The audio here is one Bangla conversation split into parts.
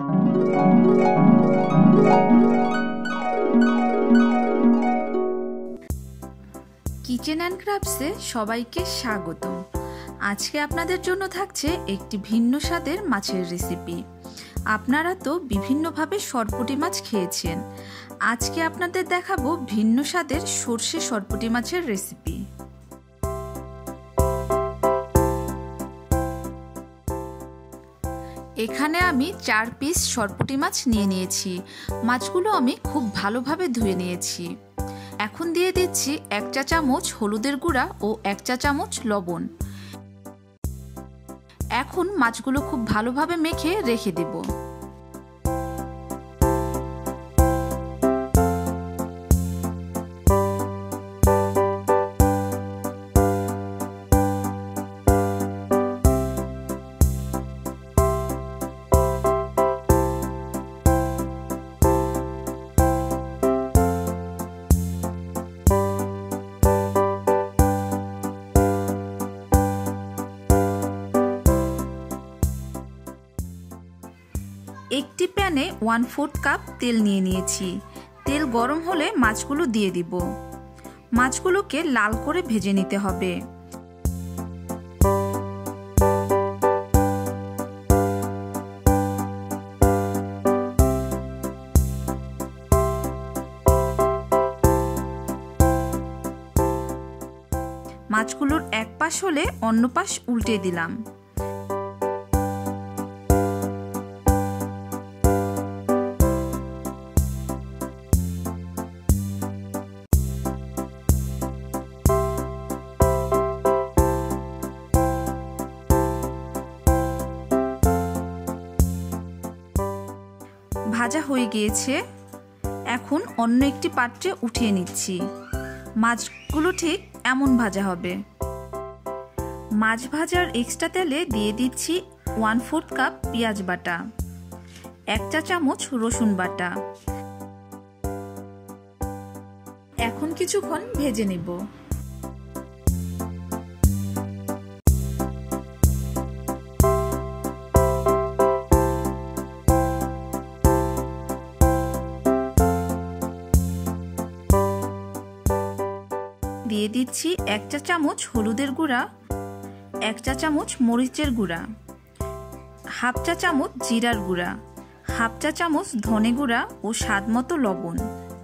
কিচেন অ্যান্ড ক্রাফটসে সবাইকে স্বাগতম। আজকে আপনাদের জন্য থাকছে একটি ভিন্ন স্বাদের মাছের রেসিপি। আপনারা তো বিভিন্নভাবে সরপুঁটি মাছ খেয়েছেন, আজকে আপনাদের দেখাবো ভিন্ন স্বাদের সরষে সরপুঁটি মাছের রেসিপি। এখানে আমি 4 পিস সরপুঁটি মাছ নিয়েছি। মাছগুলো আমি খুব ভালোভাবে ধুয়ে নিয়েছি। এখন দিয়ে দিচ্ছি 1 চা চামচ হলুদের গুঁড়া ও 1 চা চামচ লবণ। এখন মাছগুলো খুব ভালোভাবে মেখে রেখে দেব। একটি প্যানে 1/4 কাপ তেল নিয়েছি। তেল গরম হলে মাছগুলো দিয়ে দিব। মাছগুলোকে লাল করে ভেজে নিতে হবে। মাছগুলোর এক পাশ হলে অন্য পাশ উল্টে দিলাম। ভাজা হয়ে গিয়েছে, এখন অন্য একটি পাত্রে উঠিয়ে নিচ্ছি। মাছগুলো ঠিক এমন ভাজা হবে। মাছ ভাজার এক্সট্রা তেলে দিয়ে দিচ্ছি 1/4 কাপ পেঁয়াজ বাটা, 1 চা চামচ রসুন বাটা। এখন কিছুক্ষণ ভেজে নেব। দিয়ে দিচ্ছি 1 চা চামচ হলুদের গুঁড়া, 1 চা চামচ মরিচের গুঁড়া, 1/2 চা চামচ জিরার গুঁড়া, 1/2 চা চামচ ধনে গুঁড়া ও স্বাদমতো লবণ।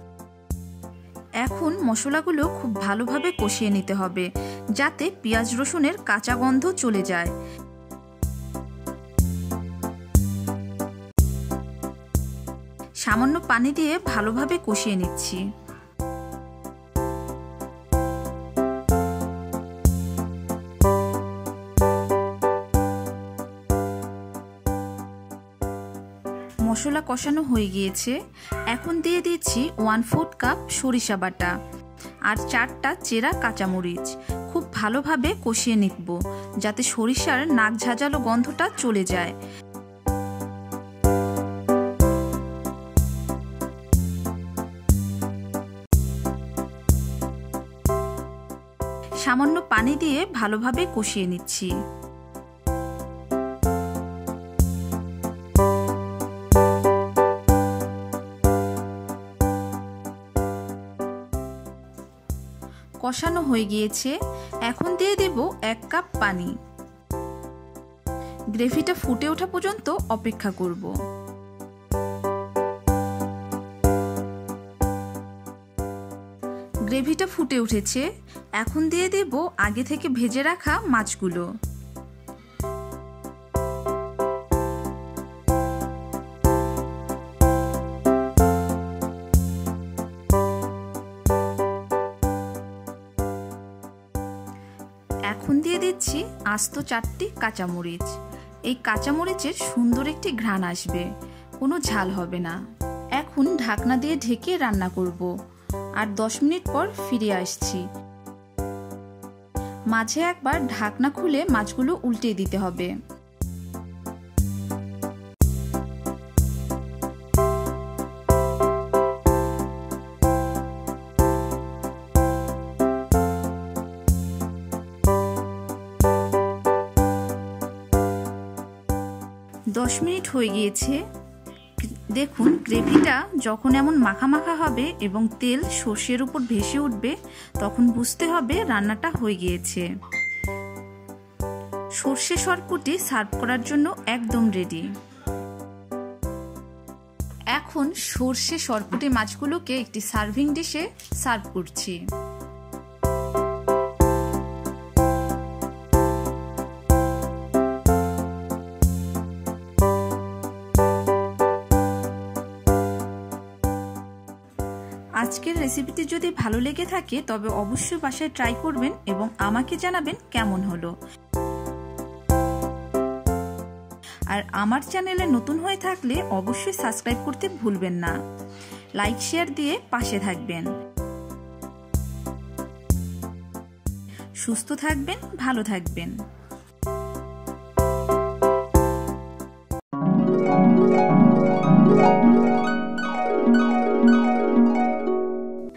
এখন মশলাগুলো খুব ভালোভাবে কষিয়ে নিতে হবে, যাতে পেঁয়াজ রসুনের কাঁচা গন্ধ চলে যায়। সামান্য পানি দিয়ে ভালোভাবে কষিয়ে নিচ্ছি। মশলা কষানো হয়ে গিয়েছে, এখন দিয়ে দিচ্ছি 1/4 কাপ সরিষা বাটা আর 4টা চেরা কাঁচামরিচ। খুব ভালোভাবে কষিয়ে নিব, যাতে সরিষার নাক ঝাঁঝালো গন্ধটা চলে যায়। সামান্য পানি দিয়ে ভালোভাবে কষিয়ে নিচ্ছি। কষানো হয়ে গিয়েছে, এখন দিয়ে দেব 1 কাপ পানি। গ্রেভিটা ফুটে ওঠা পর্যন্ত অপেক্ষা করব। গ্রেভিটা ফুটে উঠেছে, এখন দিয়ে দেব আগে থেকে ভেজে রাখা মাছগুলো। এখন দিয়ে দিচ্ছি আস্ত 4টি কাঁচামরিচ। এই কাঁচামরিচের সুন্দর একটি ঘ্রাণ আসবে, কোনো ঝাল হবে না। এখন ঢাকনা দিয়ে ঢেকে রান্না করব, আর 10 মিনিট পর ফিরে আসছি। মাঝে একবার ঢাকনা খুলে মাছগুলো উল্টে দিতে হবে। দশ মিনিট হয়ে গিয়েছে, দেখুন গ্রেভিটা যখন এমন মাখা মাখা হবে এবং তেল সর্ষের উপর ভেসে উঠবে তখন বুঝতে হবে রান্নাটা হয়ে গিয়েছে। সর্ষে সরপুঁটি সার্ভ করার জন্য একদম রেডি। এখন সর্ষে সরপুঁটি মাছগুলোকে একটি সার্ভিং ডিশে সার্ভ করছি। আজকের রেসিপিটি যদি ভালো লেগে থাকে তবে অবশ্যই বাসায় ট্রাই করবেন এবং আমাকে জানাবেন কেমন হলো। আর আমার চ্যানেলে নতুন হয়ে থাকলে অবশ্যই সাবস্ক্রাইব করতে ভুলবেন না। লাইক শেয়ার দিয়ে পাশে থাকবেন। সুস্থ থাকবেন, ভালো থাকবেন।